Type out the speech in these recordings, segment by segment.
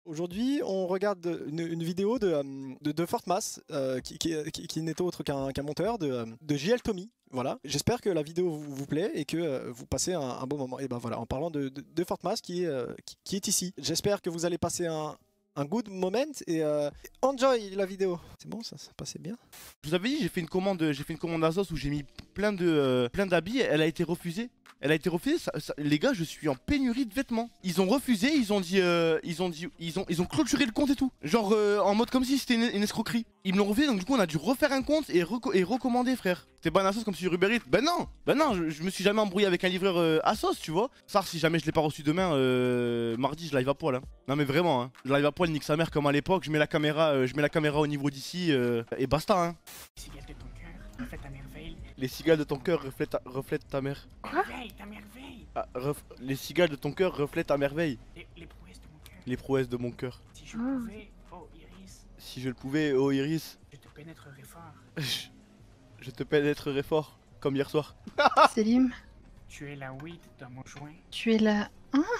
Aujourd'hui, on regarde une vidéo de Fortmas, qui n'est autre qu'un monteur de JL Tommy. Voilà. J'espère que la vidéo vous plaît et que vous passez un bon moment. Et ben voilà, en parlant de Fortmas qui est ici. J'espère que vous allez passer un good moment et enjoy la vidéo. C'est bon, ça passait bien. Je vous avais dit, j'ai fait une commande Azos où j'ai mis plein d'habits. Elle a été refusée. Elle a été refusée. Les gars, je suis en pénurie de vêtements. Ils ont refusé. Ils ont clôturé le compte et tout. Genre en mode comme si c'était une escroquerie. Ils me l'ont refusé. Donc du coup, on a dû refaire un compte et recommander, frère. C'était pas un Asos comme sur Uber Eats. Ben non, je me suis jamais embrouillé avec un livreur Asos, tu vois. Ça, si jamais je l'ai pas reçu demain, mardi, je live à poil. Hein. Non mais vraiment, hein. Je live à poil, nique sa mère comme à l'époque. Je mets la caméra au niveau d'ici et basta. Hein. Les cigales de ton cœur reflètent ta mère. Quoi? Ta merveille. Ah, les cigales de ton cœur reflètent ta merveille. Les prouesses de mon cœur. Les prouesses de mon cœur. Si je pouvais, oh Iris. Si je le pouvais, oh Iris. Je te pénétrerais fort. Je te pénétrerai fort, comme hier soir. Selim, Tu es la weed dans mon joint. tu es la...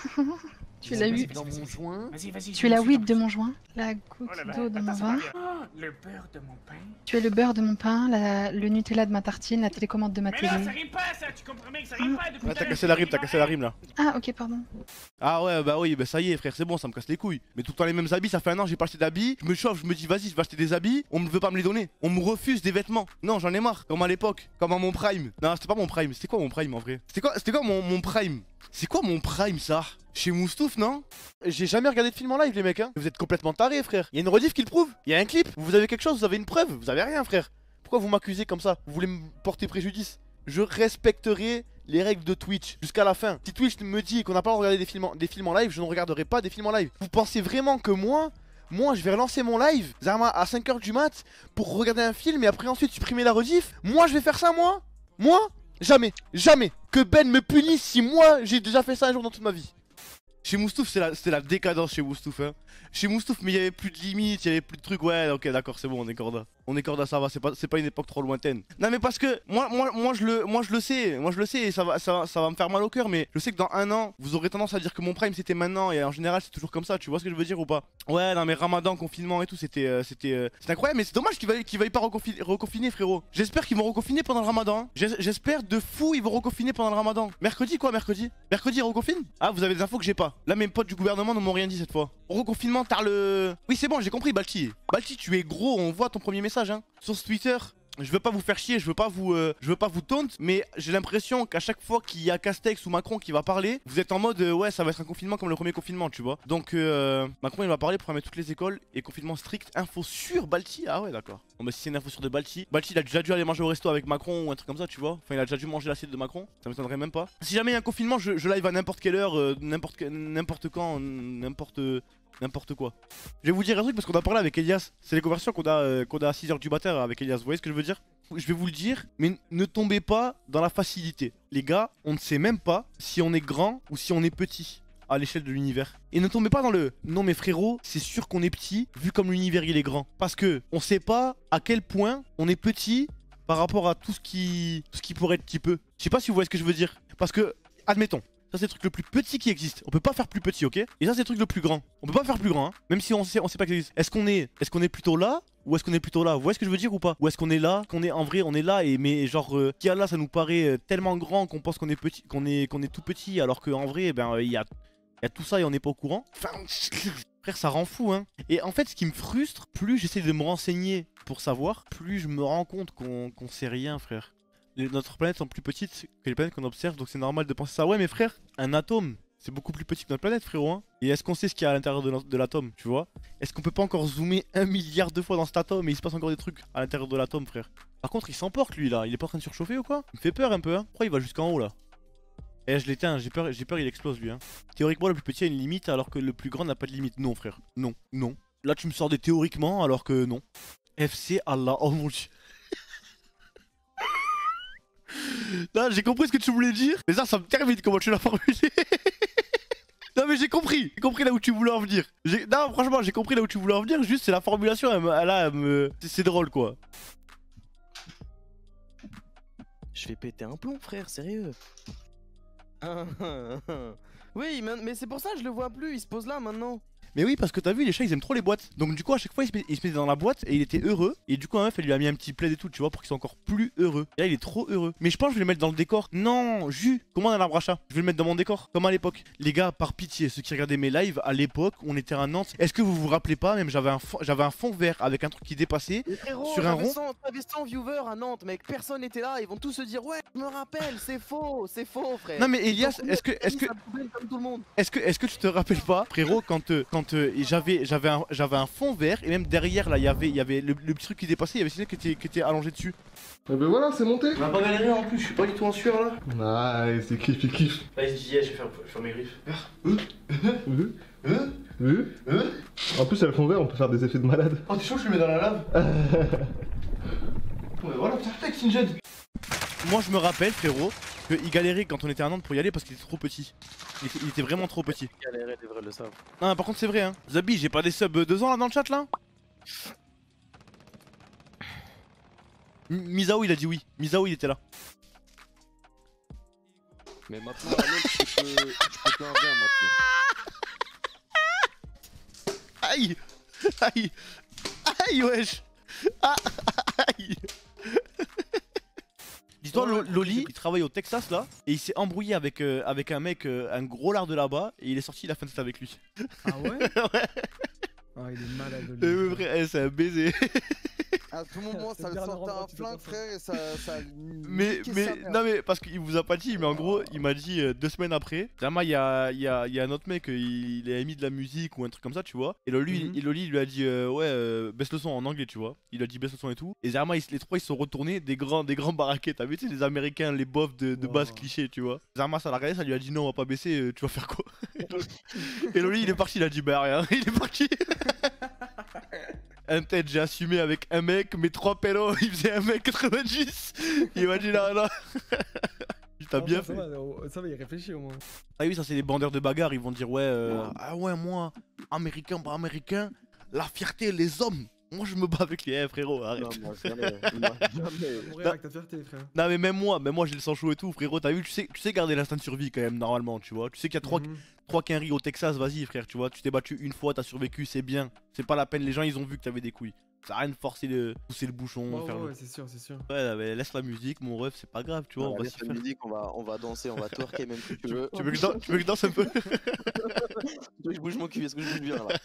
Tu es la Vas-y, huile dans mon joint. Vas-y. Tu es la weed de mon joint, la Oh goutte là là, d'eau dans mon attends, ça va vin. bien. Oh, le beurre de mon pain. Tu es le beurre de mon pain, le Nutella de ma tartine, la télécommande de ma Mais télé. là, ça rime pas ça, tu comprends bien que ça rime pas depuis Ouais, tout à l'heure, t'as cassé la rime là. Ah ok, pardon. Ah ouais, bah oui, bah ça y est, frère, c'est bon, ça me casse les couilles. Mais tout le temps les mêmes habits, ça fait un an, j'ai pas acheté d'habits. Je me chauffe, je me dis, vas-y, je vais acheter des habits. On me veut pas me les donner. On me refuse des vêtements. Non, j'en ai marre. Comme à l'époque, comme à mon prime. Non, c'était pas mon prime. C'était quoi mon prime en vrai? C'était quoi mon prime? C'est quoi mon prime ça? Chez Moustouf, non? J'ai jamais regardé de film en live, les mecs, hein. Vous êtes complètement tarés, frère. Il y a une rediff qui le prouve. Il y a un clip. Vous avez quelque chose, vous avez une preuve. Vous avez rien, frère. Pourquoi vous m'accusez comme ça? Vous voulez me porter préjudice? Je respecterai les règles de Twitch jusqu'à la fin. Si Twitch me dit qu'on n'a pas le droit de regarder des films en live, je ne regarderai pas des films en live. Vous pensez vraiment que moi, je vais relancer mon live à 5h du mat pour regarder un film et après ensuite supprimer la rediff? Moi, je vais faire ça, moi? Moi? Jamais, jamais. Que Ben me punisse si moi, j'ai déjà fait ça un jour dans toute ma vie. Chez Moustouf, c'est la décadence chez Moustouf, hein. Chez Moustouf, mais il y avait plus de limites, il y avait plus de trucs. Ouais, ok, d'accord, c'est bon, on est corda. On est corda, ça va, c'est pas une époque trop lointaine. Non, mais parce que moi je le sais, et ça va me faire mal au cœur, mais je sais que dans un an, vous aurez tendance à dire que mon prime c'était maintenant, et en général, c'est toujours comme ça, tu vois ce que je veux dire ou pas? Ouais, non, mais Ramadan, confinement et tout, c'était incroyable, mais c'est dommage qu'ils veuillent pas reconfiner, frérot. J'espère qu'ils vont reconfiner pendant le Ramadan, hein. J'espère de fou, ils vont reconfiner pendant le Ramadan. Mercredi, quoi, mercredi? Mercredi, ils reconfinent? Ah, vous avez des infos que j'ai pas. Là, mes potes du gouvernement ne m'ont rien dit cette fois. Reconfinement, t'as le... Oui, c'est bon, j'ai compris, Balti. Balti, tu es gros, on voit ton premier message, hein. Sur Twitter, je veux pas vous faire chier, je veux pas vous taunt, mais j'ai l'impression qu'à chaque fois qu'il y a Castex ou Macron qui va parler, vous êtes en mode ouais, ça va être un confinement comme le premier confinement, tu vois. Donc Macron il va parler pour fermer toutes les écoles et confinement strict, info sur Balti. Ah ouais, d'accord. Bon bah si c'est une info sur de Balti, il a déjà dû aller manger au resto avec Macron ou un truc comme ça, tu vois. Enfin, il a déjà dû manger l'assiette de Macron, ça m'étonnerait même pas. Si jamais il y a un confinement, je live à n'importe quelle heure, n'importe quand, n'importe quoi. Je vais vous dire un truc parce qu'on a parlé avec Elias. C'est les conversations qu'on a à 6h du matin avec Elias. Vous voyez ce que je veux dire? Je vais vous le dire, mais ne tombez pas dans la facilité. Les gars, on ne sait même pas si on est grand ou si on est petit à l'échelle de l'univers. Et ne tombez pas dans le non mais frérot, c'est sûr qu'on est petit vu comme l'univers il est grand. Parce que on sait pas à quel point on est petit par rapport à tout ce qui pourrait être petit peu. Je sais pas si vous voyez ce que je veux dire. Parce que, admettons, ça c'est le truc le plus petit qui existe. On peut pas faire plus petit, ok? Et ça c'est le truc le plus grand. On peut pas faire plus grand, hein. Même si on sait pas que ça existe. Est-ce qu'on est plutôt là? Ou est-ce qu'on est plutôt là? Vous voyez ce que je veux dire ou pas? Ou est-ce qu'on est là? Qu'on est en vrai, on est là et mais genre qui a là ça nous paraît tellement grand qu'on pense qu'on est petit, qu'on est tout petit alors qu'en vrai ben il y a tout ça et on n'est pas au courant. Enfin, frère, ça rend fou, hein. Et en fait, ce qui me frustre, plus j'essaie de me renseigner pour savoir, plus je me rends compte qu'on sait rien, frère. Notre planète sont plus petites que les planètes qu'on observe, donc c'est normal de penser ça. Ouais, mais frère, un atome, c'est beaucoup plus petit que notre planète, frérot, hein. Et est-ce qu'on sait ce qu'il y a à l'intérieur de l'atome, tu vois? Est-ce qu'on peut pas encore zoomer 1 milliard de fois dans cet atome et il se passe encore des trucs à l'intérieur de l'atome, frère? Par contre, il s'emporte, lui, là. Il est pas en train de surchauffer ou quoi? Il me fait peur un peu, hein. Pourquoi il va jusqu'en haut, là? Eh, je l'éteins, j'ai peur, il explose, lui, hein. Théoriquement, le plus petit a une limite alors que le plus grand n'a pas de limite. Non, frère. Non, non. Là, tu me sors des théoriquement alors que non. FC Allah, oh mon dieu. Là, j'ai compris ce que tu voulais dire. Mais ça me termine comment tu l'as formulé. Non, mais j'ai compris là où tu voulais en venir. Non, franchement, j'ai compris là où tu voulais en venir. Juste, c'est la formulation, c'est drôle, quoi. Je vais péter un plomb, frère, sérieux. Oui, mais c'est pour ça que je le vois plus, il se pose là maintenant. Mais oui, parce que t'as vu, les chats ils aiment trop les boîtes. Donc du coup, à chaque fois, il se mettait dans la boîte et il était heureux. Et du coup, la meuf, elle lui a mis un petit plaid et tout, tu vois, pour qu'il soit encore plus heureux. Et là, il est trop heureux. Mais je pense que je vais le mettre dans le décor. Non, Jus, comment un arbre à chat? Je vais le mettre dans mon décor, comme à l'époque. Les gars, par pitié, ceux qui regardaient mes lives, à l'époque, on était à Nantes. Est-ce que vous vous rappelez pas, même j'avais un fond vert avec un truc qui dépassait sur un rond. T'avais 100 viewers à Nantes, mec, personne n'était là, ils vont tous se dire ouais, je me rappelle, c'est faux, frère. Non mais Elias, est-ce que tu te rappelles pas, frérot, quand j'avais un fond vert et même derrière là, il y avait le petit truc qui dépassait, il y avait celui qui était allongé dessus. Et ben voilà, c'est monté. On a pas galéré en plus, je suis pas du tout en sueur là. Ouais, c'est kiff, c'est kiff. Vas-y, je vais faire mes griffes. En plus, elles font vert, on peut faire des effets de malade. Oh, t'es chaud, je le mets dans la lave. Bon, voilà, perfect, Sinjed. Moi, je me rappelle, frérot, qu'il galérait quand on était à Nantes pour y aller parce qu'il était trop petit. Il était vraiment trop petit. Il galérait, les vrais le savent. Non, par contre, c'est vrai, hein. Zabi, j'ai pas des subs 2 ans là dans le chat là. Misao, il a dit oui. Misao, il était là. Mais maintenant, je peux plein bien maintenant. Aïe. Aïe. Aïe, wesh. Aïe. Dis-toi, Loli, il travaille au Texas là, et il s'est embrouillé avec un mec, un gros lard de là-bas, et il est sorti, il a fait une tête avec lui. Ah ouais? Ouais. Ah, il est malade, Loli. Vrai, c'est un baiser. À tout moment, ça le sortait un flingue, frère, et ça. Mais non, mais parce qu'il vous a pas dit, mais en gros, il m'a dit 2 semaines après. Zama, il y a un autre mec, il a mis de la musique ou un truc comme ça, tu vois. Et Loli, il lui a dit, ouais, baisse le son en anglais, tu vois. Il a dit baisse le son et tout. Et Zama, les trois, ils se sont retournés des grands baraquets. T'as vu, tu sais, les Américains, les bofs de base clichés, tu vois. Zama, ça l'a regardé, ça lui a dit non, on va pas baisser, tu vas faire quoi? Et Loli, il est parti, il a dit bah rien, il est parti. Un tête, j'ai assumé avec un mec, mais 3 pélos, il faisait 1m90. Il m'a dit non, non. T'as bien fait. Ça va, il réfléchit au moins. Ah oui, ça c'est les bandeurs de bagarre, ils vont dire ouais, ah ouais, moi, américain, pas américain, la fierté, les hommes. Moi je me bats avec les frérot, arrête. Non, moi, jamais. Mourir avec ta fierté, frère. Non mais même moi j'ai le sang chaud et tout, frérot, t'as vu, tu sais garder l'instinct de survie quand même, normalement, tu vois. Tu sais qu'il y a 3 quinries au Texas, vas-y frère, tu vois, tu t'es battu une fois, t'as survécu, c'est bien. C'est pas la peine, les gens ils ont vu que t'avais des couilles. Ça a rien de forcer pousser le bouchon, faire ouais, c'est sûr, c'est sûr. Ouais, mais laisse la musique, mon ref, c'est pas grave, tu vois, on va laisse la musique, on va danser, on va twerker même si tu veux. Tu veux que je danse un peu? Je bouge mon cul, est-ce que je bouge bien là?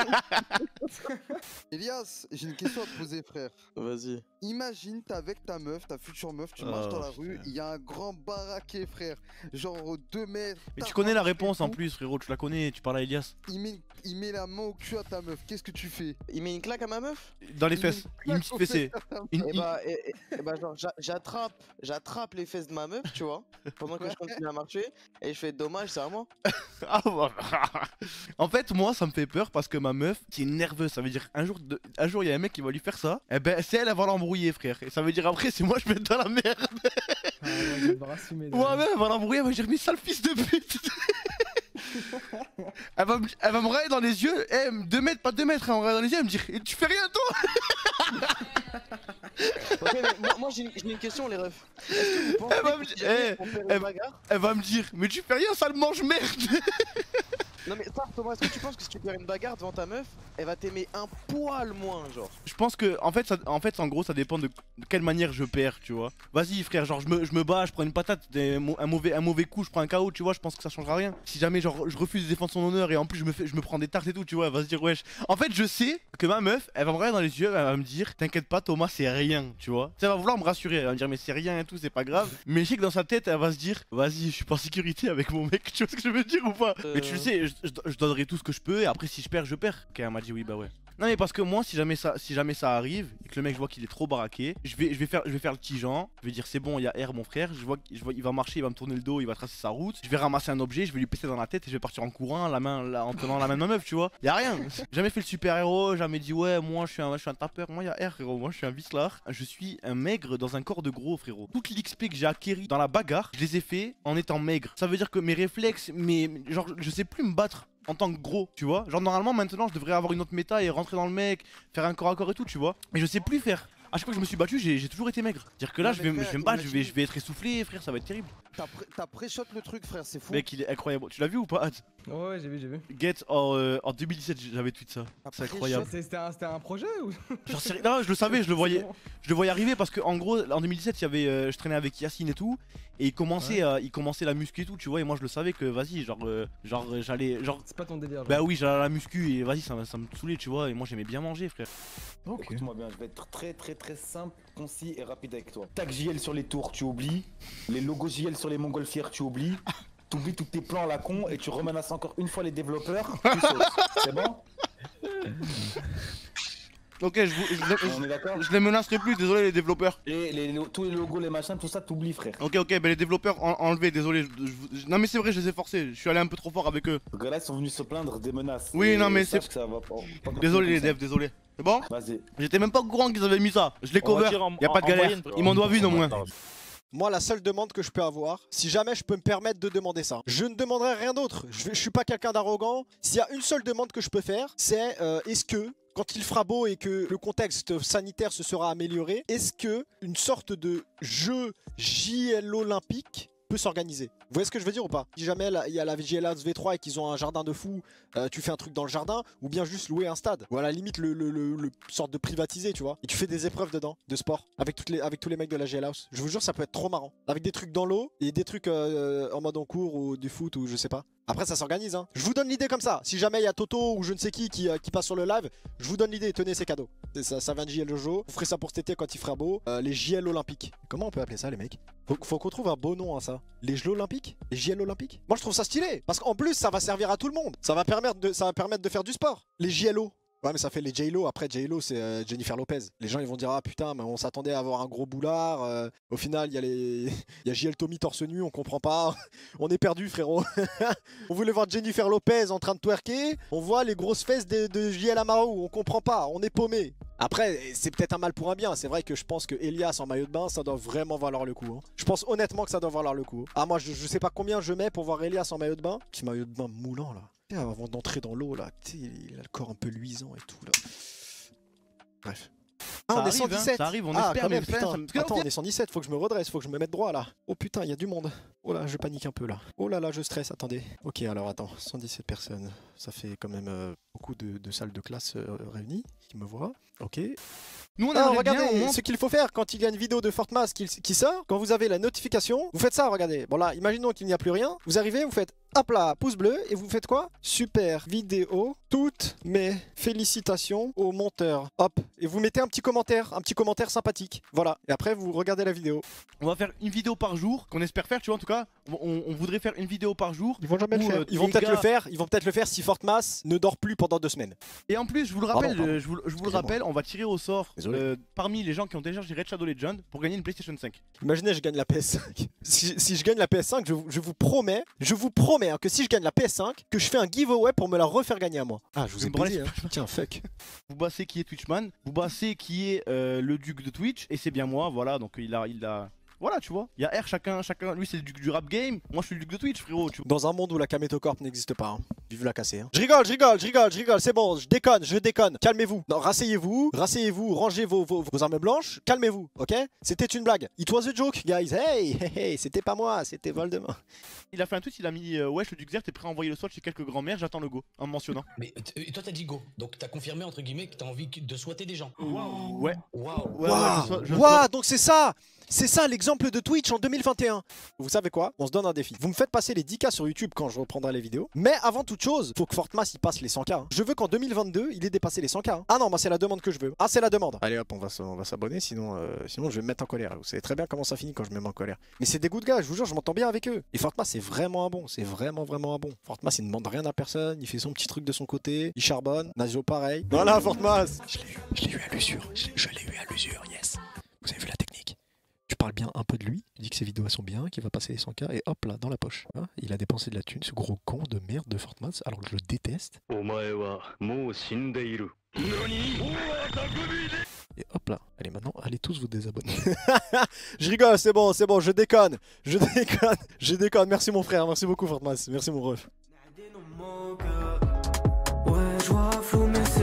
Elias, j'ai une question à te poser, frère. Vas-y. Imagine, t'es avec ta meuf, ta future meuf, tu marches dans la rue, il y a un grand baraquet, frère. Genre 2 mètres. Mais tu connais la réponse en plus, frérot, tu la connais, tu parles à Elias. Il met la main au cul à ta meuf, qu'est-ce que tu fais? Il met une claque à ma meuf? Dans les fesses, une petite fessée. Et bah genre j'attrape les fesses de ma meuf, tu vois, pendant que je continue à marcher, et je fais dommage, c'est à moi. En fait, moi ça me fait peur parce que ma meuf, c'est nerveuse, ça veut dire un jour il y a un mec qui va lui faire ça, et ben c'est elle va l'embrouiller, frère. Et ça veut dire après c'est moi je vais être dans la merde. Ah ouais, je vais devoir assumer. Ouais, elle va l'embrouiller, elle va dire mais sale fils de pute. Elle va me regarder dans les yeux, 2 mètres, pas 2 mètres, elle me regarde dans les yeux, elle me dit tu fais rien toi. Ok, mais moi j'ai une question, les refs. Est-ce que vous pensez elle va me dire mais tu fais rien, sale mange merde. Non mais ça, Thomas, est-ce que tu penses que si tu perds une bagarre devant ta meuf, elle va t'aimer un poil moins, genre? Je pense que, en fait, en gros, ça dépend de quelle manière je perds, tu vois. Vas-y, frère, genre, je me bats, je prends une patate, un mauvais coup, je prends un KO, tu vois, je pense que ça changera rien. Si jamais, genre, je refuse de défendre son honneur et en plus, je me prends des tartes et tout, tu vois, elle va se dire, wesh. En fait, je sais que ma meuf, elle va me regarder dans les yeux, elle va me dire, t'inquiète pas, Thomas, c'est rien, tu vois. Ça va vouloir me rassurer, elle va me dire, mais c'est rien et tout, c'est pas grave. Mais je sais que dans sa tête, elle va se dire, vas-y, je suis pas en sécurité avec mon mec, tu vois ce que je veux dire ou pas? Mais tu sais, je donnerai tout ce que je peux et après si je perds je perds. Ok, elle m'a dit oui, bah ouais. Non mais parce que moi si jamais ça arrive et que le mec je vois qu'il est trop baraqué, je vais faire le petit Jean, je vais dire c'est bon, il y a R mon frère, je vois il va marcher, il va me tourner le dos, il va tracer sa route, je vais ramasser un objet, je vais lui péter dans la tête et je vais partir en courant en tenant la main de ma meuf, tu vois. Y a rien. Jamais fait le super héros, jamais dit ouais, moi je suis un tapeur, moi y a R frérot, moi je suis un vicelard, je suis un maigre dans un corps de gros frérot. Toute l'XP que j'ai acquéri dans la bagarre, je les ai fait en étant maigre. Ça veut dire que mes réflexes, genre je sais plus me battre en tant que gros, tu vois. Genre normalement maintenant je devrais avoir une autre méta et rentrer dans le mec, faire un corps à corps et tout, tu vois. Mais je sais plus faire. À chaque fois que je me suis battu, j'ai toujours été maigre. C'est-à-dire que là, je vais me battre, je vais être essoufflé, frère, ça va être terrible. T'as pré-shot le truc, frère, c'est fou. Mec, il est incroyable. Tu l'as vu ou pas, Hâte? Ouais, j'ai vu. Get en 2017, j'avais tweet ça. C'est incroyable. C'était un projet ou? J'en sais rien. Non, je le savais, je le voyais arriver parce que en gros, en 2017, il y avait, je traînais avec Yacine et tout, et il commençait la muscu et tout, tu vois, et moi je le savais que vas-y, genre j'allais, genre. C'est pas ton délire. Genre. Bah oui, j'allais à la muscu et vas-y, ça me saoulait, tu vois, et moi j'aimais bien manger, frère. Ok. Écoute-moi bien, je vais être très simple, concis et rapide avec toi. Tag JL sur les tours, tu oublies. Les logos JL sur les montgolfières, tu oublies. T'oublies tous tes plans à la con et tu remenaces encore une fois les développeurs. Tu sautes. C'est bon? Ok, on est d'accord? Je les menacerai plus, désolé les développeurs. Tous les logos, les machins, tout ça, t'oublies, frère. Ok, ben les développeurs enlevés, désolé. Non mais c'est vrai, je les ai forcés, je suis allé un peu trop fort avec eux. Les gars-là, ils sont venus se plaindre des menaces. Oui, non mais c'est... Désolé les devs, désolé. C'est bon? Vas-y. J'étais même pas au courant qu'ils avaient mis ça. Je l'ai cover, y'a pas de galère. Ils m'en doivent une au moins. Moi, la seule demande que je peux avoir, si jamais je peux me permettre de demander ça, je ne demanderai rien d'autre. Je suis pas quelqu'un d'arrogant. S'il y a une seule demande que je peux faire, c'est est-ce que, quand il fera beau et que le contexte sanitaire se sera amélioré, est-ce que une sorte de jeu JL olympique peut s'organiser? Vous voyez ce que je veux dire ou pas? Si jamais il y a la JLAS V3 et qu'ils ont un jardin de fou, tu fais un truc dans le jardin, ou bien juste louer un stade, ou à la limite le sorte de privatiser, tu vois, et tu fais des épreuves dedans, de sport, avec tous les mecs de la JLAS. Je vous jure, ça peut être trop marrant. Avec des trucs dans l'eau, et des trucs en mode en cours, ou du foot, ou je sais pas. Après ça s'organise hein. Je vous donne l'idée comme ça. Si jamais il y a Toto ou je ne sais qui passe sur le live, je vous donne l'idée, tenez ces cadeaux. Ça vient de JL Jojo. Vous ferez ça pour cet été quand il fera beau. Les JL olympiques. Comment on peut appeler ça les mecs? Faut qu'on trouve un beau nom à ça. Les JL olympiques? Les JL olympiques? Moi je trouve ça stylé. Parce qu'en plus ça va servir à tout le monde. Ça va permettre de faire du sport. Les JLO. Ouais mais ça fait les J-Lo, après J-Lo c'est Jennifer Lopez. Les gens ils vont dire ah putain mais on s'attendait à avoir un gros boulard, au final il y a JL Tommy torse nu, on comprend pas, on est perdu frérot. On voulait voir Jennifer Lopez en train de twerker, on voit les grosses fesses de JL Amaro, on comprend pas, on est paumé. Après c'est peut-être un mal pour un bien, c'est vrai que je pense que Elias en maillot de bain ça doit vraiment valoir le coup hein. Je pense honnêtement que ça doit valoir le coup. Ah moi je sais pas combien je mets pour voir Elias en maillot de bain. Petit maillot de bain moulant là. Avant d'entrer dans l'eau là, il a le corps un peu luisant et tout là. Bref. Ah, on est 117 hein, ça arrive, on espère, quand même, mais putain, Attends, on est 117, faut que je me redresse, faut que je me mette droit là. Oh putain, il y a du monde. Oh là, je panique un peu là. Oh là là, je stresse, attendez. Ok, alors attends, 117 personnes. Ça fait quand même beaucoup de salles de classe réunies qui me voient. Ok. Nous on regardez, bien, ce qu'il faut faire quand il y a une vidéo de Fortmas qui sort, quand vous avez la notification, vous faites ça, regardez. Bon là, imaginons qu'il n'y a plus rien, vous arrivez, vous faites hop là, pouce bleu, et vous faites quoi? Super vidéo, toutes mes félicitations au monteur. Hop, et vous mettez un petit commentaire sympathique. Voilà, et après vous regardez la vidéo. On va faire une vidéo par jour, qu'on espère faire, tu vois en tout cas. On voudrait faire une vidéo par jour. Ils vont jamais le faire. Ils vont peut-être le faire si Fortmas ne dort plus pendant 2 semaines. Et en plus, je vous le rappelle, je vous le rappelle, on va tirer au sort parmi les gens qui ont téléchargé Red Shadow Legend pour gagner une PlayStation 5. Imaginez, je gagne la PS5. si je gagne la PS5, je vous promets hein, que si je gagne la PS5, que je fais un giveaway pour me la refaire gagner à moi. Ah, je vous ai baisé, hein. Tiens, fuck. Vous bassez qui est Twitchman, vous bassez qui est le duc de Twitch, et c'est bien moi, voilà, donc il a... Voilà, tu vois, il y a R, chacun, lui c'est le duc du rap game, moi je suis le duc de Twitch, frérot. Dans un monde où la Kameto Corp n'existe pas, hein. Vive la casser. Hein. Je rigole, c'est bon, je déconne. Calmez-vous. Non, rasseyez-vous, rangez vos armes blanches, calmez-vous, ok? C'était une blague. It was a joke, guys. Hey, c'était pas moi, c'était Voldemort. Il a fait un tweet, il a mis wesh, le duc Zer, t'es prêt à envoyer le swatch chez quelques grands-mères, j'attends le go, en me mentionnant. Mais toi t'as dit go, donc t'as confirmé entre guillemets que t'as envie de swatter des gens. Waouh. Ouais. Waouh, donc c'est ça. C'est ça l'exemple de Twitch en 2021. Vous savez quoi? On se donne un défi. Vous me faites passer les 10K sur YouTube quand je reprendrai les vidéos. Mais avant toute chose, faut que Fortmas il passe les 100K. Hein. Je veux qu'en 2022, il ait dépassé les 100K. Hein. Ah non, bah c'est la demande que je veux. Ah, c'est la demande. Allez hop, on va s'abonner, sinon je vais me mettre en colère. Vous savez très bien comment ça finit quand je me mets en colère. Mais c'est des goûts de gars, je vous jure, je m'entends bien avec eux. Et Fortmas c'est vraiment un bon. C'est vraiment un bon. Fortmas il ne demande rien à personne. Il fait son petit truc de son côté. Il charbonne. Nazo pareil. Voilà, Fortmas. Je l'ai eu à l'usure. Je l'ai eu à l'usure, yes. Vous avez vu la technique? Tu parles bien un peu de lui, tu dis que ses vidéos sont bien, qu'il va passer les 100K et hop là, dans la poche. Hein, il a dépensé de la thune, ce gros con de merde de Fortmas, alors que je le déteste. Et hop là, allez maintenant, allez tous vous désabonner. Je rigole, c'est bon, je déconne. Merci mon frère, merci beaucoup Fortmas, merci mon ref. Ouais, je vois flou mais